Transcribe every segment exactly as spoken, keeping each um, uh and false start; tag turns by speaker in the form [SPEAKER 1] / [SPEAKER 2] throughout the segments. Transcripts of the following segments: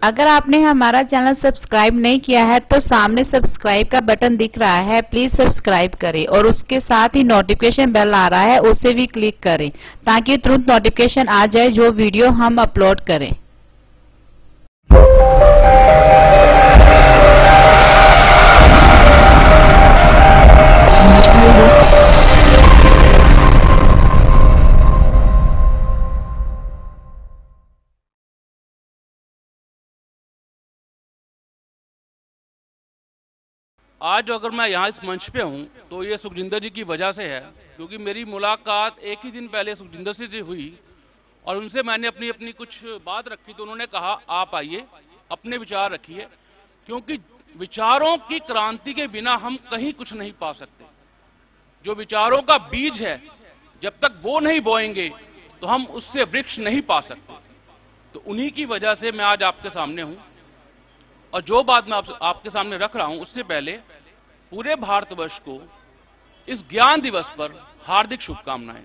[SPEAKER 1] अगर आपने हमारा चैनल सब्सक्राइब नहीं किया है तो सामने सब्सक्राइब का बटन दिख रहा है, प्लीज सब्सक्राइब करें और उसके साथ ही नोटिफिकेशन बेल आ रहा है उसे भी क्लिक करें ताकि तुरंत नोटिफिकेशन आ जाए जो वीडियो हम अपलोड करें।
[SPEAKER 2] आज अगर मैं यहाँ इस मंच पे हूँ तो ये सुखजिंदर जी की वजह से है, क्योंकि मेरी मुलाकात एक ही दिन पहले सुखजिंदर जी से हुई और उनसे मैंने अपनी अपनी कुछ बात रखी तो उन्होंने कहा आप आइए, अपने विचार रखिए, क्योंकि विचारों की क्रांति के बिना हम कहीं कुछ नहीं पा सकते। जो विचारों का बीज है जब तक वो नहीं बोएंगे तो हम उससे वृक्ष नहीं पा सकते। तो उन्हीं की वजह से मैं आज आपके सामने हूँ और जो बात मैं आप, आपके सामने रख रहा हूं उससे पहले पूरे भारतवर्ष को इस ज्ञान दिवस पर हार्दिक शुभकामनाएं।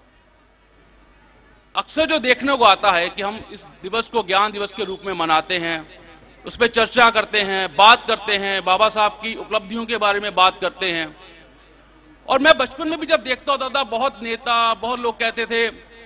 [SPEAKER 2] अक्सर जो देखने को आता है कि हम इस दिवस को ज्ञान दिवस के रूप में मनाते हैं, उस पर चर्चा करते हैं, बात करते हैं, बाबा साहब की उपलब्धियों के बारे में बात करते हैं। और मैं बचपन में भी जब देखता होता था, बहुत नेता, बहुत लोग कहते थे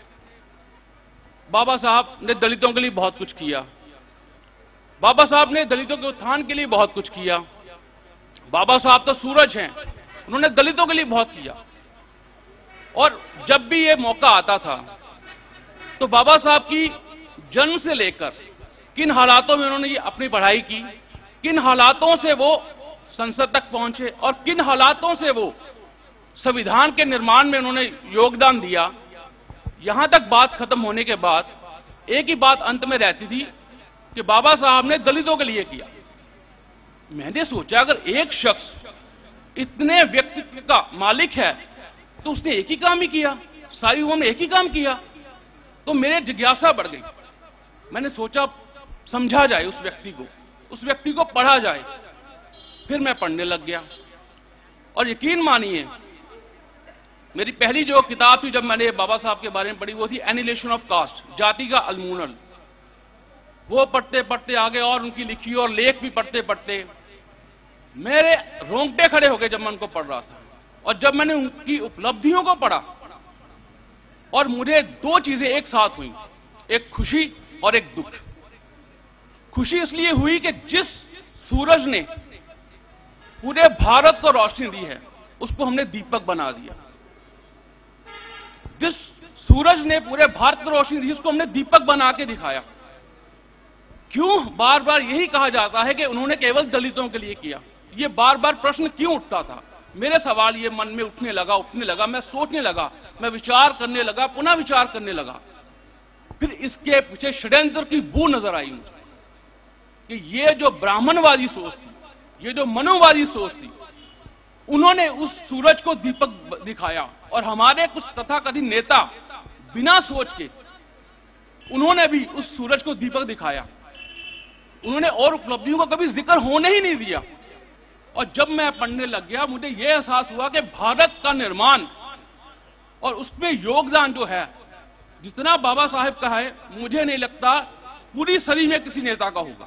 [SPEAKER 2] बाबा साहब ने दलितों के लिए बहुत कुछ किया, बाबा साहब ने दलितों के उत्थान के लिए बहुत कुछ किया, बाबा साहब तो सूरज हैं, उन्होंने दलितों के लिए बहुत किया। और जब भी ये मौका आता था तो बाबा साहब की जन्म से लेकर किन हालातों में उन्होंने ये अपनी पढ़ाई की, किन हालातों से वो संसद तक पहुंचे और किन हालातों से वो संविधान के निर्माण में उन्होंने योगदान दिया, यहां तक बात खत्म होने के बाद एक ही बात अंत में रहती थी कि बाबा साहब ने दलितों के लिए किया। मैंने सोचा अगर एक शख्स इतने व्यक्तित्व का मालिक है तो उसने एक ही काम ही किया, सारी उम्र में एक ही काम किया, तो मेरे जिज्ञासा बढ़ गई। मैंने सोचा समझा जाए उस व्यक्ति को, उस व्यक्ति को पढ़ा जाए। फिर मैं पढ़ने लग गया और यकीन मानिए मेरी पहली जो किताब थी जब मैंने बाबा साहब के बारे में पढ़ी वो थी एनिहिलेशन ऑफ कास्ट, जाति का उन्मूलन। वो पढ़ते पढ़ते आगे और उनकी लिखी और लेख भी पढ़ते पढ़ते मेरे रोंगटे खड़े हो गए जब मैं उनको पढ़ रहा था। और जब मैंने उनकी उपलब्धियों को पढ़ा और मुझे दो चीजें एक साथ हुई, एक खुशी और एक दुख। खुशी इसलिए हुई कि जिस सूरज ने पूरे भारत को रोशनी दी है उसको हमने दीपक बना दिया। जिस सूरज ने पूरे भारत को रोशनी दी उसको हमने दीपक बना के दिखाया। क्यों बार बार यही कहा जाता है कि उन्होंने केवल दलितों के लिए किया? ये बार बार प्रश्न क्यों उठता था? मेरे सवाल ये मन में उठने लगा उठने लगा मैं सोचने लगा, मैं विचार करने लगा, पुनः विचार करने लगा। फिर इसके पीछे षड्यंत्र की बू नजर आई मुझे कि ये जो ब्राह्मणवादी सोच थी, ये जो मनोवादी सोच थी, उन्होंने उस सूरज को दीपक दिखाया और हमारे कुछ तथाकथित नेता बिना सोच के उन्होंने भी उस सूरज को दीपक दिखाया। उन्होंने और उपलब्धियों का कभी जिक्र होने ही नहीं दिया। और जब मैं पढ़ने लग गया मुझे यह एहसास हुआ कि भारत का निर्माण और उसमें योगदान जो है, जितना बाबा साहेब का है, मुझे नहीं लगता पूरी सदी में किसी नेता का होगा।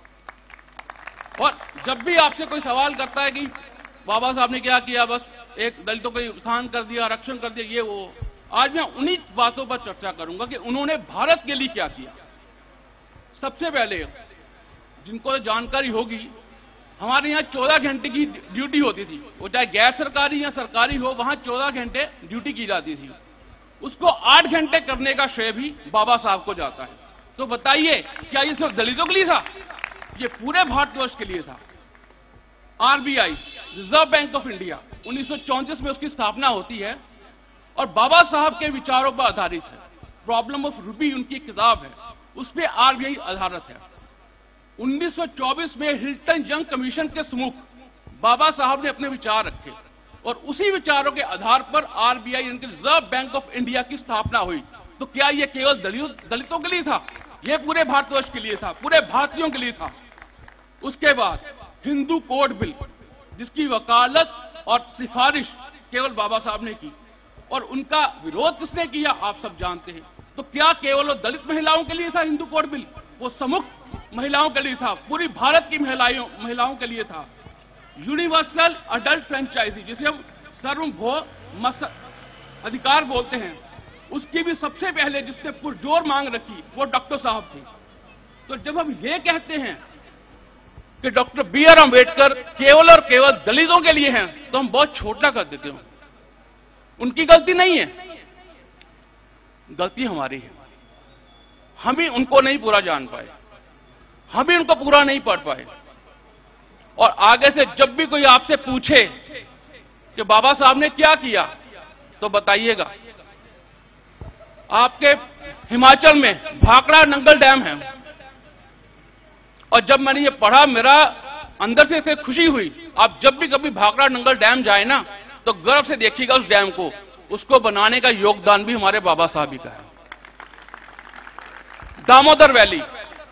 [SPEAKER 2] और जब भी आपसे कोई सवाल करता है कि बाबा साहब ने क्या किया, बस एक दलितों का उत्थान कर दिया, आरक्षण कर दिया, ये वो, आज मैं उन्हीं बातों पर चर्चा करूंगा कि उन्होंने भारत के लिए क्या किया। सबसे पहले जिनको जानकारी होगी, हमारे यहाँ चौदह घंटे की ड्यूटी होती थी, वो चाहे गैर सरकारी या सरकारी हो, वहां चौदह घंटे ड्यूटी की जाती थी। उसको आठ घंटे करने का श्रेय भी बाबा साहब को जाता है। तो बताइए क्या ये सिर्फ दलितों के लिए था? ये पूरे भारतवर्ष के लिए था। RBI, reserve bank of India, उन्नीस सौ चौंतीस में उसकी स्थापना होती है और बाबा साहब के विचारों पर आधारित है। प्रॉब्लम ऑफ रूपी उनकी किताब है, उस पर आरबीआई आधारित है। उन्नीस सौ चौबीस में हिल्टन यंग कमीशन के सम्मुख बाबा साहब ने अपने विचार रखे और उसी विचारों के आधार पर आरबीआई यानी रिजर्व बैंक ऑफ इंडिया की स्थापना हुई। तो क्या यह केवल दलितों के लिए था? यह पूरे भारतवर्ष के लिए था, पूरे भारतीयों के लिए था। उसके बाद हिंदू कोड बिल, जिसकी वकालत और सिफारिश केवल बाबा साहब ने की और उनका विरोध किसने किया आप सब जानते हैं। तो क्या केवल दलित महिलाओं के लिए था हिंदू कोड बिल? वो सम्मुख महिलाओं के लिए था, पूरी भारत की महिलाओं महिलाओं के लिए था। यूनिवर्सल अडल्ट फ्रेंचाइजी, जिसे हम सार्वभौम अधिकार बोलते हैं, उसकी भी सबसे पहले जिसने पुरजोर मांग रखी वो डॉक्टर साहब थे। तो जब हम ये कहते हैं कि डॉक्टर बी आर अम्बेडकर केवल और केवल दलितों के लिए हैं, तो हम बहुत छोटा कर देते हैं। उनकी गलती नहीं है, गलती हमारी है। हम ही उनको नहीं पूरा जान पाए, हम ही उनको पूरा नहीं पढ़ पाए। और आगे से जब भी कोई आपसे पूछे कि बाबा साहब ने क्या किया, तो बताइएगा। आपके हिमाचल में भाखड़ा नंगल डैम है, और जब मैंने ये पढ़ा मेरा अंदर से इतनी खुशी हुई। आप जब भी कभी भाखड़ा नंगल डैम जाए ना, तो गर्व से देखिएगा उस डैम को। उसको बनाने का योगदान भी हमारे बाबा साहब ही का है। दामोदर वैली,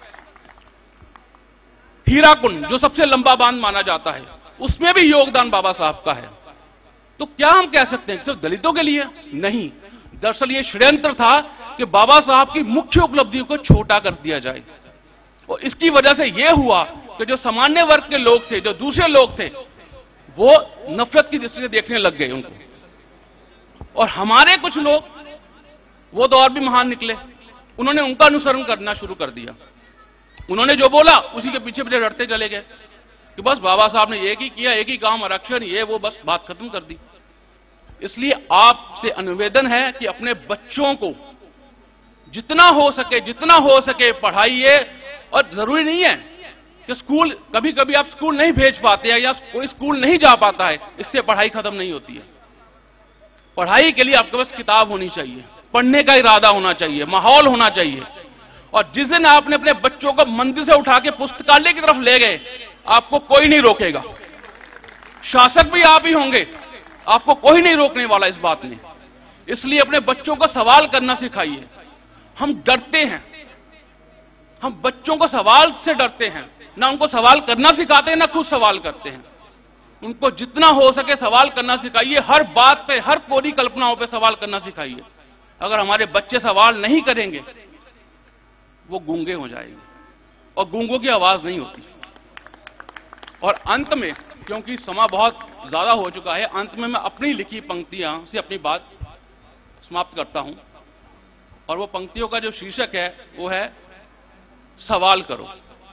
[SPEAKER 2] हीराकुंड जो सबसे लंबा बांध माना जाता है, उसमें भी योगदान बाबा साहब का है। तो क्या हम कह सकते हैं सिर्फ दलितों के लिए? नहीं, दरअसल ये षड्यंत्र था कि बाबा साहब की मुख्य उपलब्धियों को छोटा कर दिया जाए। और इसकी वजह से यह हुआ कि जो सामान्य वर्ग के लोग थे, जो दूसरे लोग थे, वो नफरत की दृष्टि से देखने लग गए उनको। और हमारे कुछ लोग, वो तो और भी महान निकले, उन्होंने उनका अनुसरण करना शुरू कर दिया। उन्होंने जो बोला उसी के पीछे पीछे लड़ते चले गए कि बस बाबा साहब ने एक ही किया, एक ही काम, आरक्षण, ये वो, बस बात खत्म कर दी। इसलिए आपसे निवेदन है कि अपने बच्चों को जितना हो सके जितना हो सके पढ़ाइए। और जरूरी नहीं है कि स्कूल, कभी कभी आप स्कूल नहीं भेज पाते हैं या कोई स्कूल नहीं जा पाता है, इससे पढ़ाई खत्म नहीं होती है। पढ़ाई के लिए आपके पास किताब होनी चाहिए, पढ़ने का इरादा होना चाहिए, माहौल होना चाहिए। और जिस दिन आपने अपने बच्चों को मंदिर से उठा के पुस्तकालय की तरफ ले गए, आपको कोई नहीं रोकेगा। शासक भी आप ही होंगे, आपको कोई नहीं रोकने वाला इस बात में। इसलिए अपने बच्चों को सवाल करना सिखाइए। हम डरते हैं, हम बच्चों को सवाल से डरते हैं, ना उनको सवाल करना सिखाते हैं, ना खुद सवाल करते हैं। उनको जितना हो सके सवाल करना सिखाइए, हर बात पे, हर कोरी कल्पनाओं पे सवाल करना सिखाइए। अगर हमारे बच्चे सवाल नहीं करेंगे, वो गूंगे हो जाएंगे, और गूंगों की आवाज नहीं होती। और अंत में, क्योंकि समय बहुत ज्यादा हो चुका है, अंत में मैं अपनी लिखी पंक्तियां से अपनी बात समाप्त करता हूं। और वो पंक्तियों का जो शीर्षक है वो है सवाल करो।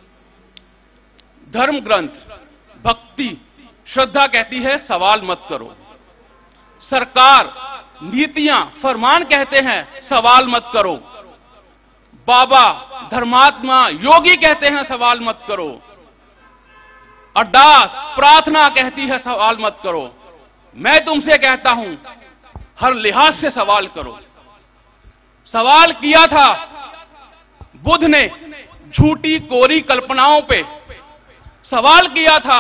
[SPEAKER 2] धर्म ग्रंथ, भक्ति, श्रद्धा कहती है सवाल मत करो। सरकार, नीतियां, फरमान कहते हैं सवाल मत करो। बाबा, धर्मात्मा, योगी कहते हैं सवाल मत करो। अरदास, प्रार्थना कहती है सवाल मत करो। मैं तुमसे कहता हूं हर लिहाज से सवाल करो। सवाल किया था बुद्ध ने झूठी कोरी कल्पनाओं पे, सवाल किया था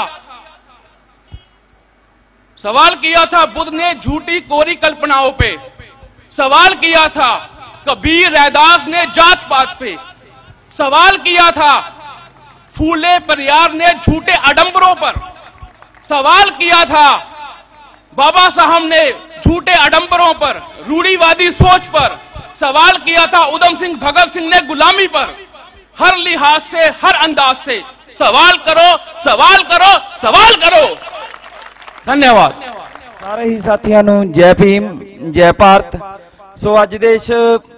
[SPEAKER 2] सवाल किया था बुद्ध ने झूठी कोरी कल्पनाओं पे, सवाल किया था कबीर रैदास ने जात पात पे, सवाल किया था फूले परियार ने झूठे आडंबरों पर, सवाल किया था बाबा साहब ने झूठे आडंबरों पर, रूढ़िवादी सोच पर, सवाल किया था उधम सिंह भगत सिंह ने गुलामी पर। हर लिहाज से, हर अंदाज से सवाल करो, सवाल करो, सवाल करो। धन्यवाद।
[SPEAKER 3] सारे ही साथियों ਨੂੰ जय भीम, जय भारत। सो ਅੱਜ ਦੇ ਇਸ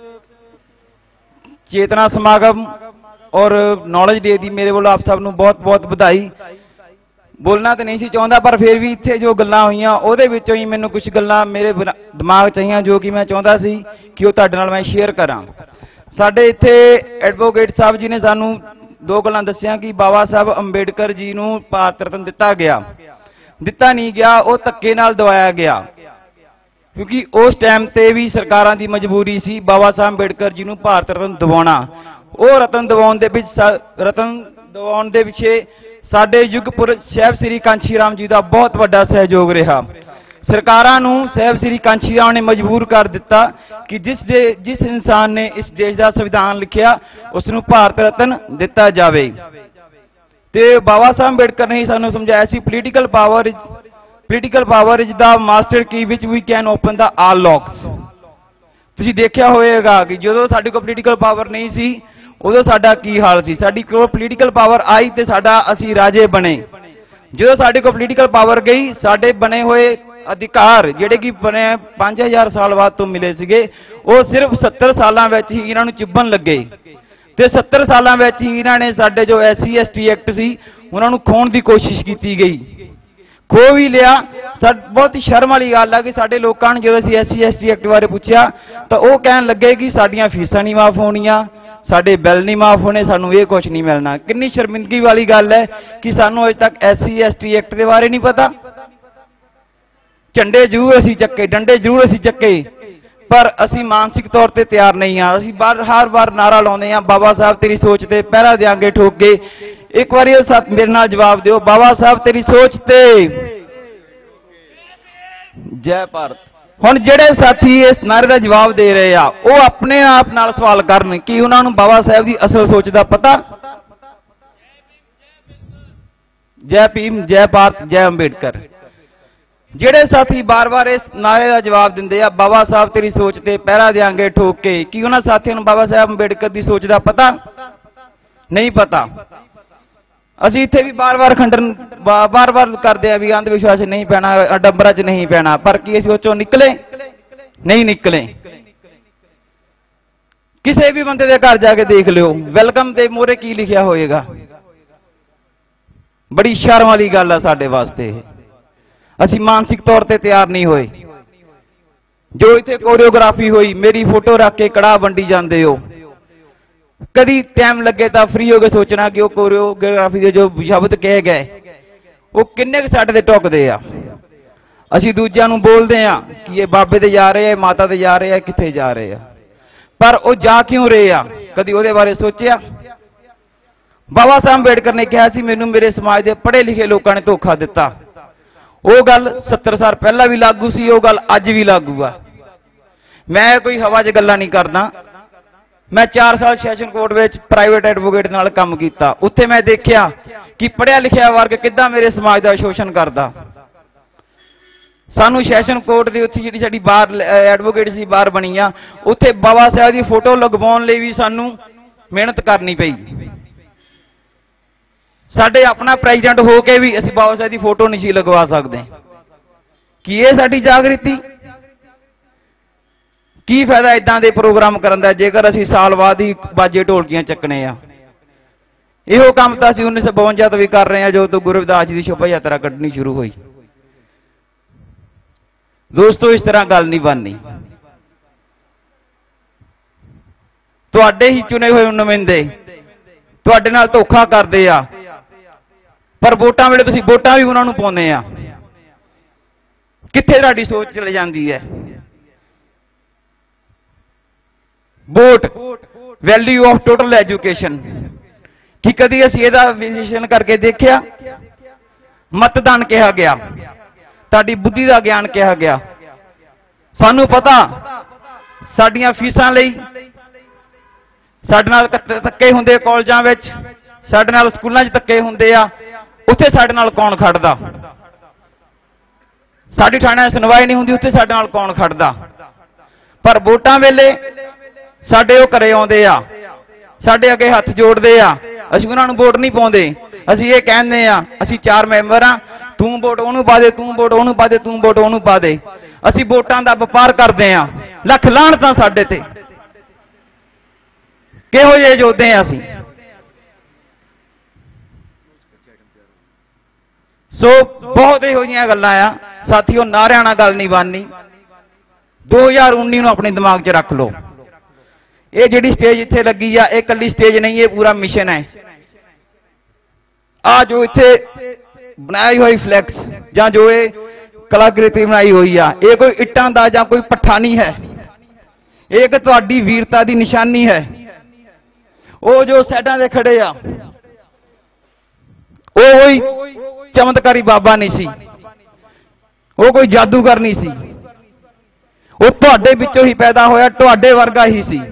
[SPEAKER 3] ਚੇਤਨਾ ਸਮਾਗਮ और नॉलेज डे ਦੀ ਮੇਰੇ ਵੱਲੋਂ ਆਪ ਸਭ ਨੂੰ ਬਹੁਤ ਬਹੁਤ ਵਧਾਈ। ਬੋਲਣਾ ਤਾਂ ਨਹੀਂ ਸੀ ਚਾਹੁੰਦਾ, ਪਰ ਫਿਰ ਵੀ ਇੱਥੇ ਜੋ ਗੱਲਾਂ ਹੋਈਆਂ ਉਹਦੇ ਵਿੱਚੋਂ ਹੀ ਮੈਨੂੰ ਕੁਝ ਗੱਲਾਂ ਮੇਰੇ ਦਿਮਾਗ 'ਚ ਆਈਆਂ ਜੋ ਕਿ ਮੈਂ ਚਾਹੁੰਦਾ ਸੀ ਕਿ ਉਹ ਤੁਹਾਡੇ ਨਾਲ ਮੈਂ ਸ਼ੇਅਰ ਕਰਾਂ। ਸਾਡੇ ਇੱਥੇ ਐਡਵੋਕੇਟ ਸਾਹਿਬ ਜੀ ਨੇ ਸਾਨੂੰ ਦੋ ਗੱਲਾਂ ਦੱਸੀਆਂ ਕਿ ਬਾਬਾ ਸਾਹਿਬ ਅੰਬੇਡਕਰ ਜੀ ਨੂੰ ਭਾਰਤ ਰਤਨ ਦਿੱਤਾ ਗਿਆ, ਦਿੱਤਾ ਨਹੀਂ ਗਿਆ, ਉਹ ਧੱਕੇ ਨਾਲ ਦਵਾਇਆ ਗਿਆ। ਕਿਉਂਕਿ ਉਸ ਟਾਈਮ ਤੇ ਵੀ ਸਰਕਾਰਾਂ ਦੀ ਮਜਬੂਰੀ ਸੀ ਬਾਬਾ ਸਾਹਿਬ ਅੰਬੇਡਕਰ ਜੀ ਨੂੰ ਭਾਰਤ ਰਤਨ ਦਿਵਾਉਣਾ। ਉਹ ਰਤਨ ਦਿਵਾਉਣ ਦੇ ਵਿੱਚ ਰਤਨ ਦਿਵਾਉਣ ਦੇ ਪਿੱਛੇ ਸਾਡੇ ਯੁੱਗ ਪੁਰਸ਼ ਸਾਹਿਬ ਸ੍ਰੀ ਕਾਂਸ਼ੀ ਰਾਮ ਜੀ ਦਾ ਬਹੁਤ ਵੱਡਾ ਸਹਿਯੋਗ ਰਿਹਾ। ਸਰਕਾਰਾਂ ਨੂੰ ਸਾਹਿਬ ਸ੍ਰੀ ਕਾਂਸ਼ੀ ਰਾਮ ਨੇ ਮਜਬੂਰ ਕਰ ਦਿੱਤਾ ਕਿ ਜਿਸ ਦੇ ਜਿਸ ਇਨਸਾਨ ਨੇ ਇਸ ਦੇਸ਼ ਦਾ ਸੰਵਿਧਾਨ ਲਿਖਿਆ ਉਸ ਨੂੰ ਭਾਰਤ ਰਤਨ ਦਿੱਤਾ ਜਾਵੇ। ਤੇ ਬਾਬਾ ਸਾਹਿਬ ਅੰਬੇਡਕਰ ਨੇ ਸਾਨੂੰ ਸਮਝਾਇਆ ਸੀ political power is political power is the master key which we can open the all locks. ਤੁਸੀਂ ਦੇਖਿਆ ਹੋਵੇਗਾ ਕਿ ਜਦੋਂ ਸਾਡੇ ਕੋਲ ਪੋਲੀਟੀਕਲ ਪਾਵਰ ਨਹੀਂ ਸੀ ਉਦੋਂ ਸਾਡਾ ਕੀ ਹਾਲ ਸੀ। ਸਾਡੀ ਕੋਲ ਪੋਲੀਟੀਕਲ ਪਾਵਰ ਆਈ ਤੇ ਸਾਡਾ ਅਸੀਂ ਰਾਜੇ ਬਣੇ। ਜਦੋਂ ਸਾਡੇ ਕੋਲ ਪੋਲੀਟੀਕਲ ਪਾਵਰ ਗਈ, ਸਾਡੇ ਬਣੇ ਹੋਏ ਅਧਿਕਾਰ ਜਿਹੜੇ ਕਿ ਬਣੇ ਪੰਜ ਹਜ਼ਾਰ ਸਾਲ ਬਾਅਦ ਤੋਂ ਮਿਲੇ ਸੀਗੇ, ਉਹ ਸਿਰਫ ਸੱਤਰ ਸਾਲਾਂ ਵਿੱਚ ਹੀ ਇਹਨਾਂ ਨੂੰ ਚੁੱਭਣ ਲੱਗੇ ਤੇ ਸੱਤਰ ਸਾਲਾਂ ਵਿੱਚ ਹੀ ਇਹਨਾਂ ਨੇ ਸਾਡੇ ਜੋ S C S T act ਸੀ ਉਹਨਾਂ ਨੂੰ ਖੋਹਣ ਦੀ ਕੋਸ਼ਿਸ਼ ਕੀਤੀ ਗਈ। ਖੋ ਵੀ ਲਿਆ। ਸਾਡ ਬਹੁਤ ਹੀ ਸ਼ਰਮ ਵਾਲੀ ਗੱਲ ਆ ਕਿ ਸਾਡੇ ਲੋਕਾਂ ਨੂੰ ਜਦੋਂ ਅਸੀਂ S C S T act ਬਾਰੇ ਪੁੱਛਿਆ ਤਾਂ ਉਹ ਕਹਿਣ ਲੱਗੇ ਕਿ ਸਾਡੀਆਂ ਫੀਸਾਂ ਨਹੀਂ ਮਾਫ ਹੋਣੀਆਂ, ਸਾਡੇ ਬਿੱਲ ਨਹੀਂ ਮਾਫ ਹੋਣੇ, ਸਾਨੂੰ ਇਹ ਕੁਝ ਨਹੀਂ ਮਿਲਣਾ। ਕਿੰਨੀ ਸ਼ਰਮਿੰਦਗੀ ਵਾਲੀ ਗੱਲ ਹੈ ਕਿ ਸਾਨੂੰ ਅਜੇ ਤੱਕ S C S T act ਦੇ ਬਾਰੇ ਨਹੀਂ ਪਤਾ। ਝੰਡੇ ਜ਼ਰੂਰ ਅਸੀਂ ਚੱਕੇ, ਡੰਡੇ ਜ਼ਰੂਰ ਅਸੀਂ ਚੱਕੇ, ਪਰ ਅਸੀਂ ਮਾਨਸਿਕ ਤੌਰ ਤੇ ਤਿਆਰ ਨਹੀਂ ਹਾਂ। ਅਸੀਂ ਬਾਰ ਹਰ ਵਾਰ ਨਾਰਾ ਲਾਉਂਦੇ ਹਾਂ, ਬਾਬਾ ਸਾਹਿਬ ਤੇਰੀ ਸੋਚ ਤੇ ਪਹਿਰਾ ਦਿਆਂਗੇ ਠੋਕ ਕੇ। ਇੱਕ ਵਾਰੀ ਉਹ ਸਾਥ ਮੇਰੇ ਨਾਲ ਜਵਾਬ ਦਿਓ, ਬਾਬਾ ਸਾਹਿਬ ਤੇਰੀ ਸੋਚ ਤੇ ਜੈ ਭਾਰਤ। ਹੁਣ ਜਿਹੜੇ ਸਾਥੀ ਇਸ ਨਾਰੇ ਦਾ ਜਵਾਬ ਦੇ ਰਹੇ ਆ ਉਹ ਆਪਣੇ ਆਪ ਨਾਲ ਸਵਾਲ ਕਰਨ ਕਿ ਉਹਨਾਂ ਨੂੰ ਬਾਬਾ ਸਾਹਿਬ ਦੀ ਅਸਲ ਸੋਚ ਦਾ ਪਤਾ। ਜੈ ਭੀਮ, ਜੈ ਭਾਰਤ, ਜੈ ਅੰਬੇਡਕਰ। ਜਿਹੜੇ ਸਾਥੀ ਬਾਰ-ਬਾਰ ਇਸ ਨਾਰੇ ਦਾ ਜਵਾਬ ਦਿੰਦੇ ਆ ਬਾਬਾ ਸਾਹਿਬ ਤੇਰੀ ਸੋਚ ਤੇ ਪਹਿਰਾ ਦਿਆਂਗੇ ਠੋਕ ਕੇ, ਕੀ ਉਹਨਾਂ ਸਾਥੀਆਂ ਨੂੰ ਬਾਬਾ ਸਾਹਿਬ ਅੰਬੇਡਕਰ ਦੀ ਸੋਚ ਦਾ ਪਤਾ? ਨਹੀਂ ਪਤਾ। ਅਸੀਂ ਇੱਥੇ ਵੀ ਬਾਰ-ਬਾਰ ਖੰਡਨ ਬਾਰ-ਬਾਰ ਕਰਦੇ ਆ ਵੀ ਅੰਧ ਵਿਸ਼ਵਾਸ ਨਹੀਂ ਪੈਣਾ, ਅਡੰਬਰਾਂ 'ਚ ਨਹੀਂ ਪੈਣਾ, ਪਰ ਕੀ ਅਸੀਂ ਉਹ ਚੋਂ ਨਿਕਲੇ? ਨਹੀਂ ਨਿਕਲੇ। ਕਿਸੇ ਵੀ ਬੰਦੇ ਦੇ ਘਰ ਜਾ ਕੇ ਦੇਖ ਲਿਓ, ਵੈਲਕਮ ਦੇ ਮੋਹਰੇ ਕੀ ਲਿਖਿਆ ਹੋਏਗਾ। ਬੜੀ ਸ਼ਰਮ ਵਾਲੀ ਗੱਲ ਆ ਸਾਡੇ ਵਾਸਤੇ। ਅਸੀਂ ਮਾਨਸਿਕ ਤੌਰ ਤੇ ਤਿਆਰ ਨਹੀਂ ਹੋਏ। ਜੋ ਇੱਥੇ ਕੋਰੀਓਗ੍ਰਾਫੀ ਹੋਈ, ਮੇਰੀ ਫੋਟੋ ਰੱਖ ਕੇ ਕੜਾਹ ਵੰਡੀ ਜਾਂਦੇ ਹੋ। ਕਦੀ ਟਾਈਮ ਲੱਗੇ ਤਾਂ ਫ੍ਰੀ ਹੋ ਕੇ ਸੋਚਣਾ ਕਿ ਉਹ ਕੋਰੀਓਗ੍ਰਾਫੀ ਦੇ ਜੋ ਸ਼ਬਦ ਕਹੇ ਗਏ ਉਹ ਕਿੰਨੇ ਕੁ ਸਾਡੇ ਤੇ ਟੁੱਕਦੇ ਆ। ਅਸੀਂ ਦੂਜਿਆਂ ਨੂੰ ਬੋਲਦੇ ਆ ਕਿ ਇਹ ਬਾਬੇ ਤੇ ਜਾ ਰਹੇ ਆ, ਮਾਤਾ ਤੇ ਜਾ ਰਹੇ ਆ, ਕਿੱਥੇ ਜਾ ਰਹੇ ਆ, ਪਰ ਉਹ ਜਾ ਕਿਉਂ ਰਹੇ ਆ? ਕਦੀ ਉਹਦੇ ਬਾਰੇ ਸੋਚਿਆ? ਬਾਬਾ ਸਾਹਿਬ ਅੰਬੇਡਕਰ ਨੇ ਕਿਹਾ ਸੀ ਮੈਨੂੰ ਮੇਰੇ ਸਮਾਜ ਦੇ ਪੜ੍ਹੇ ਲਿਖੇ ਲੋਕਾਂ ਨੇ ਧੋਖਾ ਦਿੱਤਾ। ਉਹ ਗੱਲ ਸੱਤਰ ਸਾਲ ਪਹਿਲਾਂ ਵੀ ਲਾਗੂ ਸੀ, ਉਹ ਗੱਲ ਅੱਜ ਵੀ ਲਾਗੂ ਆ। ਮੈਂ ਕੋਈ ਹਵਾ 'ਚ ਗੱਲਾਂ ਨਹੀਂ ਕਰਦਾ। ਮੈਂ ਚਾਰ ਸਾਲ ਸੈਸ਼ਨ ਕੋਰਟ ਵਿੱਚ ਪ੍ਰਾਈਵੇਟ ਐਡਵੋਕੇਟ ਨਾਲ ਕੰਮ ਕੀਤਾ। ਉੱਥੇ ਮੈਂ ਦੇਖਿਆ ਕਿ ਪੜ੍ਹਿਆ ਲਿਖਿਆ ਵਰਗ ਕਿੱਦਾਂ ਮੇਰੇ ਸਮਾਜ ਦਾ ਸ਼ੋਸ਼ਣ ਕਰਦਾ। ਸਾਨੂੰ ਸੈਸ਼ਨ ਕੋਰਟ ਦੇ ਉੱਥੇ ਜਿਹੜੀ ਸਾਡੀ ਬਾਰ ਐਡਵੋਕੇਟ ਸੀ ਬਾਰ ਬਣੀ ਆ, ਉੱਥੇ ਬਾਬਾ ਸਾਹਿਬ ਦੀ ਫੋਟੋ ਲਗਵਾਉਣ ਲਈ ਵੀ ਸਾਨੂੰ ਮਿਹਨਤ ਕਰਨੀ ਪਈ। ਸਾਡੇ ਆਪਣਾ ਪ੍ਰੈਜ਼ੀਡੈਂਟ ਹੋ ਕੇ ਵੀ ਅਸੀਂ ਬਾਬਾ ਸਾਹਿਬ ਦੀ ਫੋਟੋ ਨਹੀਂ ਸੀ ਲਗਵਾ ਸਕਦੇ। ਕੀ ਇਹ ਸਾਡੀ ਜਾਗ੍ਰਿਤੀ? ਕੀ ਫਾਇਦਾ ਇਦਾਂ ਦੇ ਪ੍ਰੋਗਰਾਮ ਕਰਨ ਦਾ ਜੇਕਰ ਅਸੀਂ ਸਾਲ ਬਾਅਦ ਹੀ ਬਾਜੇ ਢੋਲਕੀਆਂ ਚੱਕਣੇ ਆ? ਇਹੋ ਕੰਮ ਤਾਂ ਅਸੀਂ ਉੱਨੀ ਸੌ ਬਵੰਜਾ ਤੋਂ ਵੀ ਕਰ ਰਹੇ ਹਾਂ, ਜਦੋਂ ਤੋਂ ਗੁਰੂ ਰਵਿਦਾਸ ਜੀ ਦੀ ਸ਼ੋਭਾ ਯਾਤਰਾ ਕੱਢਣੀ ਸ਼ੁਰੂ ਹੋਈ। ਦੋਸਤੋ, ਇਸ ਤਰ੍ਹਾਂ ਗੱਲ ਨਹੀਂ ਬਣਨੀ। ਤੁਹਾਡੇ ਹੀ ਚੁਣੇ ਹੋਏ ਨੁਮਾਇੰਦੇ ਤੁਹਾਡੇ ਨਾਲ ਧੋਖਾ ਕਰਦੇ ਆ, ਪਰ ਵੋਟਾਂ ਵੇਲੇ ਤੁਸੀਂ ਵੋਟਾਂ ਵੀ ਉਹਨਾਂ ਨੂੰ ਪਾਉਂਦੇ ਆ। ਕਿੱਥੇ ਤੁਹਾਡੀ ਸੋਚ ਚਲੇ ਜਾਂਦੀ ਹੈ? Vote, value of total education, ਕੀ ਕਦੀ ਅਸੀਂ ਇਹਦਾ ਵਿਸ਼ਲੇਸ਼ਣ ਕਰਕੇ ਦੇਖਿਆ? ਮਤਦਾਨ ਕਿਹਾ ਗਿਆ, ਤੁਹਾਡੀ ਬੁੱਧੀ ਦਾ ਗਿਆਨ ਕਿਹਾ ਗਿਆ। ਸਾਨੂੰ ਪਤਾ ਸਾਡੀਆਂ ਫੀਸਾਂ ਲਈ ਸਾਡੇ ਨਾਲ ਧੱਕੇ ਹੁੰਦੇ, ਕਾਲਜਾਂ ਵਿੱਚ ਸਾਡੇ ਨਾਲ ਸਕੂਲਾਂ 'ਚ ਧੱਕੇ ਹੁੰਦੇ ਆ, ਉੱਥੇ ਸਾਡੇ ਨਾਲ ਕੌਣ ਖੜਦਾ? ਸਾਡੀ ਥਾਣੇ ਸੁਣਵਾਈ ਨਹੀਂ ਹੁੰਦੀ, ਉੱਥੇ ਸਾਡੇ ਨਾਲ ਕੌਣ ਖੜਦਾ? ਪਰ ਵੋਟਾਂ ਵੇਲੇ ਸਾਡੇ ਉਹ ਘਰੇ ਆਉਂਦੇ ਆ, ਸਾਡੇ ਅੱਗੇ ਹੱਥ ਜੋੜਦੇ ਆ, ਅਸੀਂ ਉਹਨਾਂ ਨੂੰ ਵੋਟ ਨਹੀਂ ਪਾਉਂਦੇ। ਅਸੀਂ ਇਹ ਕਹਿੰਦੇ ਆ ਅਸੀਂ ਚਾਰ ਮੈਂਬਰ ਆ, ਤੂੰ ਵੋਟ ਉਹਨੂੰ ਪਾ ਦੇ, ਤੂੰ ਵੋਟ ਉਹਨੂੰ ਪਾ ਦੇ, ਤੂੰ ਵੋਟ ਉਹਨੂੰ ਪਾ ਦੇ। ਅਸੀਂ ਵੋਟਾਂ ਦਾ ਵਪਾਰ ਕਰਦੇ ਆ। ਲੱਖ ਲਾਹਣਤਾਂ ਸਾਡੇ ਤੇ। ਕਿਹੋ ਜਿਹੇ ਯੋਧੇ ਆ ਅਸੀਂ? ਸੋ ਬਹੁਤ ਇਹੋ ਜਿਹੀਆਂ ਗੱਲਾਂ ਆ ਸਾਥੀਓ, ਨਾਰਿਆਂ ਨਾਲ ਗੱਲ ਨਹੀਂ ਬਣਨੀ। ਦੋ ਹਜ਼ਾਰ ਉੱਨੀ ਨੂੰ ਆਪਣੇ ਦਿਮਾਗ 'ਚ ਰੱਖ ਲਓ। ਇਹ ਜਿਹੜੀ ਸਟੇਜ ਇੱਥੇ ਲੱਗੀ ਆ, ਇਹ ਇਕੱਲੀ ਸਟੇਜ ਨਹੀਂ, ਇਹ ਪੂਰਾ ਮਿਸ਼ਨ ਹੈ। ਆ ਜੋ ਇੱਥੇ ਬਣਾਈ ਹੋਈ ਫਲੈਕਸ ਜਾਂ ਜੋ ਇਹ ਕਲਾਕ੍ਰਿਤੀ ਬਣਾਈ ਹੋਈ ਆ, ਇਹ ਕੋਈ ਇੱਟਾਂ ਦਾ ਜਾਂ ਕੋਈ ਪੱਠਾ ਨਹੀਂ ਹੈ। ਇਹ ਇੱਕ ਤੁਹਾਡੀ ਵੀਰਤਾ ਦੀ ਨਿਸ਼ਾਨੀ ਹੈ। ਉਹ ਜੋ ਸਾਈਡਾਂ ਦੇ ਖੜੇ ਆ, ਉਹ ਕੋਈ ਚਮਤਕਾਰੀ ਬਾਬਾ ਨਹੀਂ ਸੀ, ਉਹ ਕੋਈ ਜਾਦੂਗਰ ਨਹੀਂ ਸੀ, ਉਹ ਤੁਹਾਡੇ ਵਿੱਚੋਂ ਹੀ ਪੈਦਾ ਹੋਇਆ, ਤੁਹਾਡੇ ਵਰਗਾ ਹੀ ਸੀ।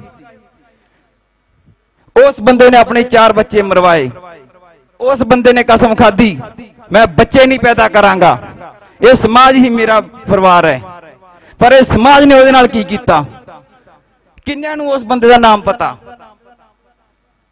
[SPEAKER 3] ਉਸ ਬੰਦੇ ਨੇ ਆਪਣੇ ਚਾਰ ਬੱਚੇ ਮਰਵਾਏ। ਉਸ ਬੰਦੇ ਨੇ ਕਸਮ ਖਾਧੀ ਮੈਂ ਬੱਚੇ ਨਹੀਂ ਪੈਦਾ ਕਰਾਂਗਾ, ਇਹ ਸਮਾਜ ਹੀ ਮੇਰਾ ਪਰਿਵਾਰ ਹੈ। ਪਰ ਇਹ ਸਮਾਜ ਨੇ ਉਹਦੇ ਨਾਲ ਕੀ ਕੀਤਾ? ਕਿੰਨਿਆਂ ਨੂੰ ਉਸ ਬੰਦੇ ਦਾ ਨਾਮ ਪਤਾ?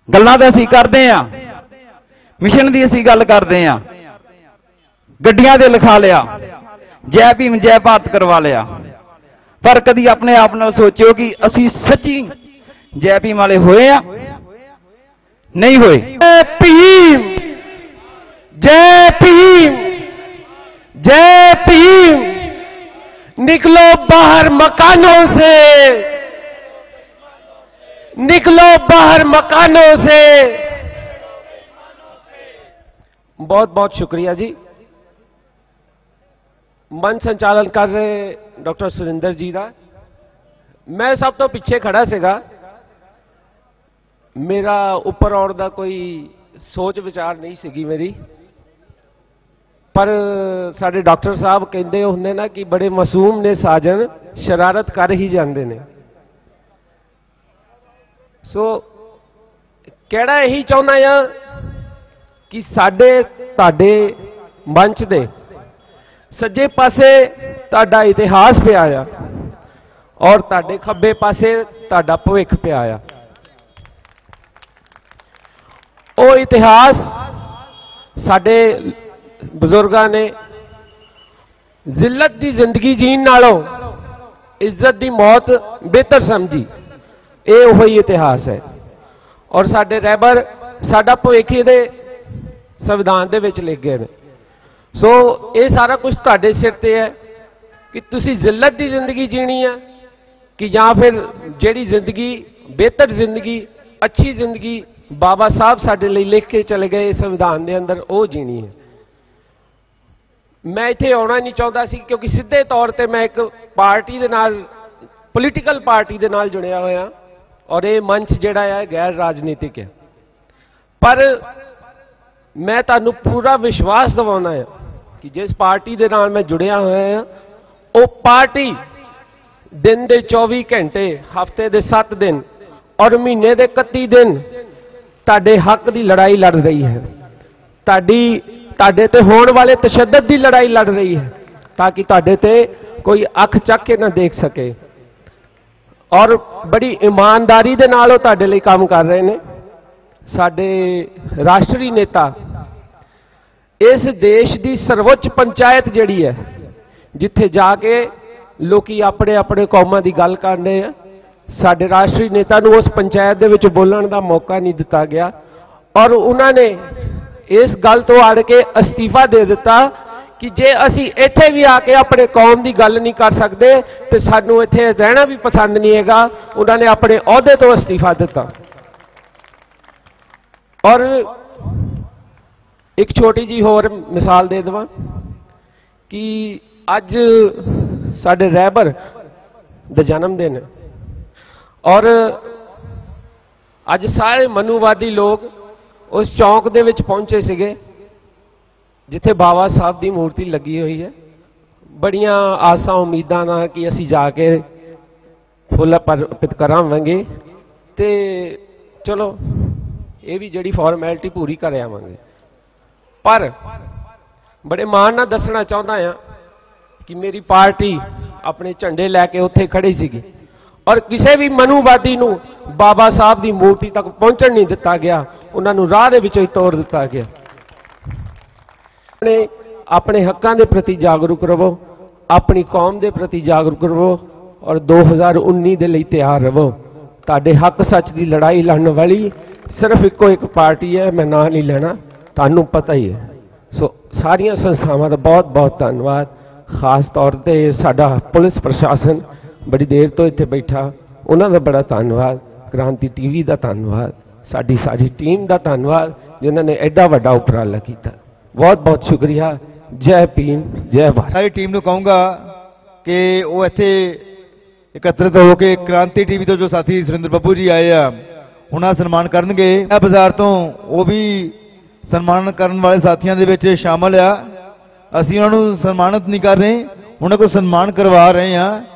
[SPEAKER 3] ਗੱਲਾਂ ਤਾਂ ਅਸੀਂ ਕਰਦੇ ਆ, ਮਿਸ਼ਨ ਦੀ ਅਸੀਂ ਗੱਲ ਕਰਦੇ ਆ, ਗੱਡੀਆਂ ਤੇ ਲਿਖਾ ਲਿਆ, ਜੈ ਭੀਮ ਜੈ ਭਾਰਤ ਕਰਵਾ ਲਿਆ, ਪਰ ਕਦੀ ਆਪਣੇ ਆਪ ਨਾਲ ਸੋਚਿਓ ਕਿ ਅਸੀਂ ਸੱਚੀ ਜੈ ਭੀਮ ਵਾਲੇ ਹੋਏ ਆ? नहीं हुए।
[SPEAKER 4] जय भीम, जय भीम, जय भीम। निकलो बाहर मकानों से, निकलो बाहर मकानों से। बहुत बहुत शुक्रिया जी। मंच संचालन कर रहे डॉक्टर सुरिंदर जी का। मैं सब तो पिछे खड़ा सीगा, मेरा उपर आउण दा कोई सोच विचार नहीं सीगी मेरी, पर साडे डॉक्टर साहब कहते होंगे ना कि बड़े मासूम ने साजन, शरारत कर ही जाते हैं। सो कहना यही चाहना है कि साडे तुहाडे मंच दे सज्जे पासे तुहाडा इतिहास पिया आ और तुहाडे खब्बे पासे तुहाडा भविख पिया आ। वो इतिहास साडे बजुर्गां ने जिल्लत दी जिंदगी जीण नालों इज्जत दी मौत बेहतर समझी, ये वही इतिहास है। और साडे रहबर साडा भविख दे संविधान दे विच लिख गए ने। सो ये सारा कुछ तुहाडे सिर ते है कि तुसी जिल्लत दी जिंदगी जीनी है कि या फिर जिहड़ी जिंदगी बेहतर जिंदगी अच्छी जिंदगी बाबा साहब साडे लई लिख के चले गए संविधान के अंदर, वो जीनी है। मैं इत्थे आउणा नहीं चाहता सी क्योंकि सीधे तौर पर मैं एक पार्टी दे नाल, पोलीटिकल पार्टी दे नाल जुड़िया होया और ये मंच जिहड़ा है गैर राजनीतिक है। पर मैं तुहानूं पूरा विश्वास दिवाउणा है कि जिस पार्टी दे नाल मैं जुड़िया होया वो पार्टी दिन दे चौबीस घंटे, हफ्ते दे सत्त दिन और महीने दे इकत्ती दिन ताडे हक की लड़ाई लड़ रही है, ताडी ताडे ते होने वाले तशद्दद की लड़ाई लड़ रही है ताकि ताडे ते कोई अख चक के ना देख सके। और बड़ी ईमानदारी दे नाल ताडे लई काम कर रहे हैं साडे राष्ट्रीय नेता। इस देश की सर्वोच्च पंचायत जिहड़ी है जिथे जाके लोकी अपने अपने कौमां की गल करते हैं, साडे राष्ट्रीय नेता नूं उस पंचायत दे विच बोलण दा मौका नहीं दिता गया और उन्होंने इस गल तो अड़ के अस्तीफा दे दिता कि जे असी इत्थे भी आके अपने कौम की गल नहीं कर सकते तो सानू इत्थे रहना भी पसंद नहीं हैगा। उन्होंने अपने अहदे तो अस्तीफा दिता। और एक छोटी जी होर मिसाल दे देवां कि अज साडे रहबर दा जन्मदिन है और अज सारे मनुवादी लोग उस चौंक दे विच पहुंचे सीगे जिथे बाबा साहब की मूर्ति लगी हुई है। बड़ियां आसां उम्मीदां नाल कि असीं जाके फुल अर्पित करावांगे ते चलो ये भी जिहड़ी फॉर्मैलिटी पूरी कर आवांगे। पर बड़े मान नाल दसना चाहुंदा हां कि मेरी पार्टी अपने झंडे लैके उत्थे खड़ी सीगी और किसी भी मनुवादी नूं बाबा साहब की मूर्ति तक पहुंचण नहीं दिता गया, उन्होंने राह दे विचों ही तोड़ दिता गया। अपने अपने हकों के प्रति जागरूक रहो, अपनी कौम के प्रति जागरूक रहो और दो हज़ार उन्नीस के लिए तैयार रहो। तुहाडे हक सच की लड़ाई लड़न वाली सिर्फ इको एक पार्टी है, मैं नाम नहीं लेना, तुहानूं पता ही है। सो सारिया संस्थावां दा बहुत बहुत धन्यवाद। खास तौर पर साडा पुलिस प्रशासन बड़ी देर तो इत्थे बैठा, उन्होंने बड़ा धन्यवाद। क्रांति टीवी का धन्यवाद, साडी सारी टीम का धन्यवाद जिन्होंने एडा वड्डा उपराला किया। बहुत बहुत शुक्रिया। जय भीम जय भारत।
[SPEAKER 5] सारी टीम को कहूँगा कि वो इत्थे एकत्रित होकर क्रांति टीवी तो जो साथी सुरिंदर बब्बू जी आए आ उन्होंने सन्मान करनगे। बाजार तो वो भी सन्मान करने वाले साथियों के विच शामिल आ। असीं उन्होंने सन्मानित नहीं कर रहे, उन्होंने को सन्मान करवा रहे हैं।